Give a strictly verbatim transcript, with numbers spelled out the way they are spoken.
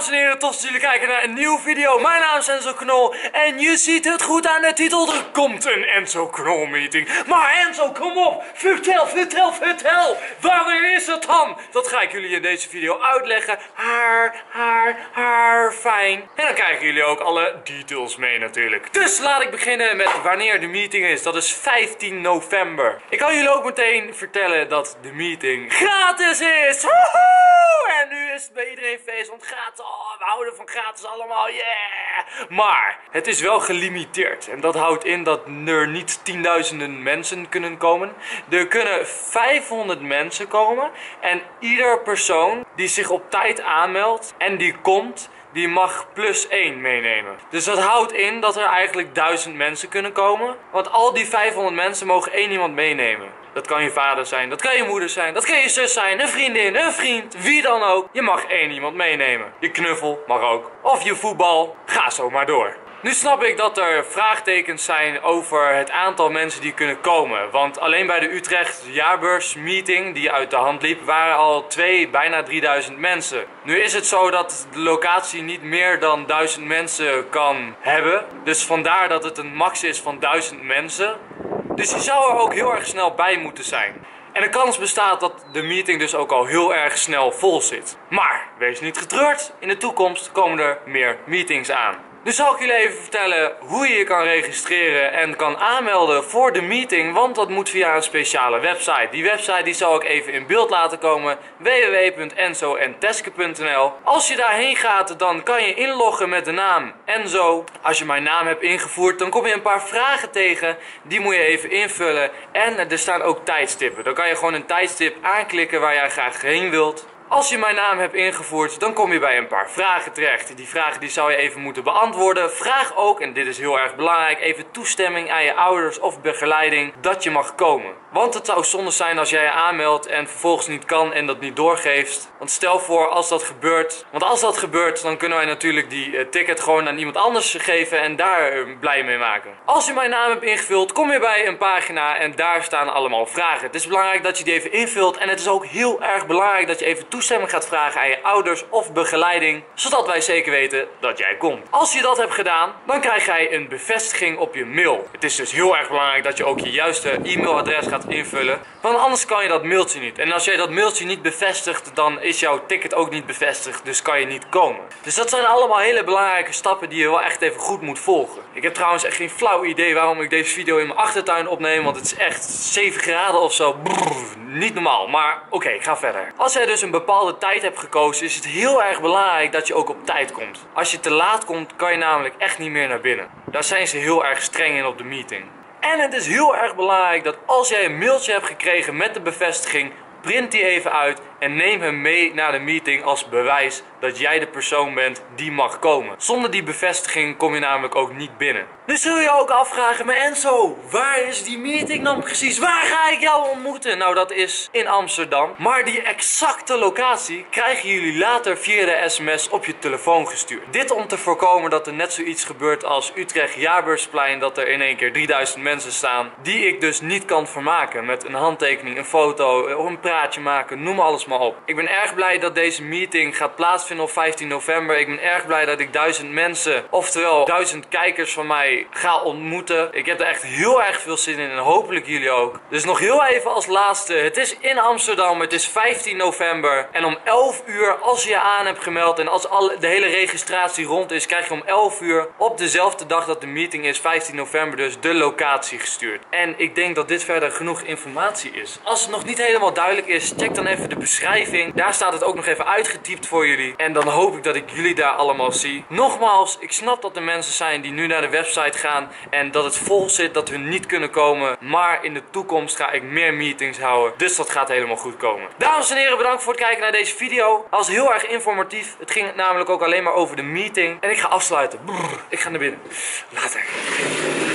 Dames en heren, tof dat jullie kijken naar een nieuwe video. Mijn naam is Enzo Knol en je ziet het goed aan de titel. Er komt een Enzo Knol meeting. Maar Enzo, kom op, vertel, vertel, vertel. Wanneer is het dan? Dat ga ik jullie in deze video uitleggen. Haar, haar, haar, fijn. En dan krijgen jullie ook alle details mee natuurlijk. Dus laat ik beginnen met wanneer de meeting is. Dat is vijftien november. Ik kan jullie ook meteen vertellen dat de meeting gratis is. Woehoe! En nu is het bij iedereen feest, want gratis, oh, we houden van gratis allemaal, yeah! Maar het is wel gelimiteerd en dat houdt in dat er niet tienduizenden mensen kunnen komen. Er kunnen vijfhonderd mensen komen en ieder persoon die zich op tijd aanmeldt en die komt, die mag plus één meenemen. Dus dat houdt in dat er eigenlijk duizend mensen kunnen komen. Want al die vijfhonderd mensen mogen één iemand meenemen. Dat kan je vader zijn, dat kan je moeder zijn, dat kan je zus zijn, een vriendin, een vriend, wie dan ook. Je mag één iemand meenemen. Je knuffel mag ook. Of je voetbal, ga zo maar door. Nu snap ik dat er vraagtekens zijn over het aantal mensen die kunnen komen. Want alleen bij de Utrecht jaarbeurs meeting die uit de hand liep, waren al twee, bijna drieduizend mensen. Nu is het zo dat de locatie niet meer dan duizend mensen kan hebben. Dus vandaar dat het een max is van duizend mensen. Dus je zou er ook heel erg snel bij moeten zijn. En de kans bestaat dat de meeting dus ook al heel erg snel vol zit. Maar wees niet getreurd, in de toekomst komen er meer meetings aan. Dus zal ik jullie even vertellen hoe je je kan registreren en kan aanmelden voor de meeting. Want dat moet via een speciale website. Die website die zal ik even in beeld laten komen. w w w punt enzo en teske punt n l. Als je daarheen gaat, dan kan je inloggen met de naam Enzo. Als je mijn naam hebt ingevoerd, dan kom je een paar vragen tegen. Die moet je even invullen. En er staan ook tijdstippen. Dan kan je gewoon een tijdstip aanklikken waar jij graag heen wilt. Als je mijn naam hebt ingevoerd, dan kom je bij een paar vragen terecht. Die vragen die zou je even moeten beantwoorden. Vraag ook, en dit is heel erg belangrijk, even toestemming aan je ouders of begeleiding dat je mag komen. Want het zou zonde zijn als jij je aanmeldt en vervolgens niet kan en dat niet doorgeeft. Want stel voor als dat gebeurt, want als dat gebeurt, dan kunnen wij natuurlijk die uh, ticket gewoon aan iemand anders geven en daar uh, blij mee maken. Als je mijn naam hebt ingevuld, kom je bij een pagina en daar staan allemaal vragen. Het is belangrijk dat je die even invult en het is ook heel erg belangrijk dat je even toestemming gaat vragen aan je ouders of begeleiding, zodat wij zeker weten dat jij komt. Als je dat hebt gedaan, dan krijg jij een bevestiging op je mail. Het is dus heel erg belangrijk dat je ook je juiste e-mailadres gaat invullen, want anders kan je dat mailtje niet. En als jij dat mailtje niet bevestigt, dan is jouw ticket ook niet bevestigd, dus kan je niet komen. Dus dat zijn allemaal hele belangrijke stappen die je wel echt even goed moet volgen. Ik heb trouwens echt geen flauw idee waarom ik deze video in mijn achtertuin opneem, want het is echt zeven graden of zo. Brrr, niet normaal, maar oké, okay, ik ga verder. Als jij dus een bepaalde tijd hebt gekozen, is het heel erg belangrijk dat je ook op tijd komt. Als je te laat komt, kan je namelijk echt niet meer naar binnen. Daar zijn ze heel erg streng in op de meeting. En het is heel erg belangrijk dat als jij een mailtje hebt gekregen met de bevestiging, print die even uit en neem hem mee naar de meeting als bewijs dat jij de persoon bent die mag komen. Zonder die bevestiging kom je namelijk ook niet binnen. Nu zul je ook afvragen, maar Enzo, waar is die meeting dan precies? Waar ga ik jou ontmoeten? Nou, dat is in Amsterdam. Maar die exacte locatie krijgen jullie later via de sms op je telefoon gestuurd. Dit om te voorkomen dat er net zoiets gebeurt als Utrecht Jaarbeursplein, dat er in één keer drieduizend mensen staan, die ik dus niet kan vermaken met een handtekening, een foto, een praatje maken, noem alles maar op. Ik ben erg blij dat deze meeting gaat plaatsvinden op vijftien november. Ik ben erg blij dat ik duizend mensen, oftewel duizend kijkers van mij, ga ontmoeten. Ik heb er echt heel erg veel zin in en hopelijk jullie ook. Dus nog heel even als laatste. Het is in Amsterdam, het is vijftien november. En om elf uur, als je je aan hebt gemeld en als alle, de hele registratie rond is, krijg je om elf uur op dezelfde dag dat de meeting is, vijftien november, dus de locatie gestuurd. En ik denk dat dit verder genoeg informatie is. Als het nog niet helemaal duidelijk is, check dan even de beschrijving. Daar staat het ook nog even uitgetypt voor jullie. En dan hoop ik dat ik jullie daar allemaal zie. Nogmaals, ik snap dat er mensen zijn die nu naar de website gaan en dat het vol zit, dat hun niet kunnen komen. Maar in de toekomst ga ik meer meetings houden. Dus dat gaat helemaal goed komen. Dames en heren, bedankt voor het kijken naar deze video. Het was heel erg informatief. Het ging namelijk ook alleen maar over de meeting. En ik ga afsluiten. Brrr, ik ga naar binnen. Later.